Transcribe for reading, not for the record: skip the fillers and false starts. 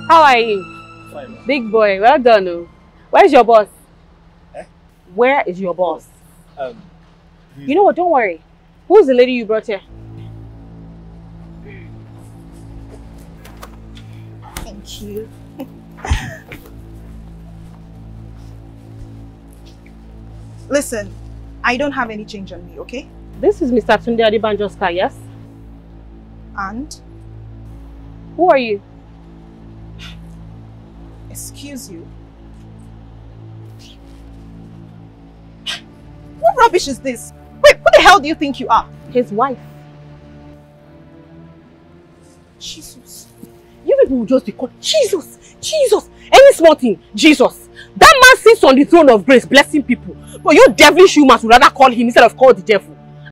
How are you? Fine. Big boy, well done. Oh. Where's your boss? Eh? Where is your boss? You know what? Don't worry. Who's the lady you brought here? Thank you. Listen, I don't have any change on me, okay? This is Mr. Tunde Adebanjo's car, yes? And? Who are you? Excuse you. What rubbish is this? Wait, who the hell do you think you are? His wife. Jesus. You people will just be called Jesus, Jesus, any small thing, Jesus. That man sits on the throne of grace blessing people. But you devilish humans would rather call him instead of call the devil.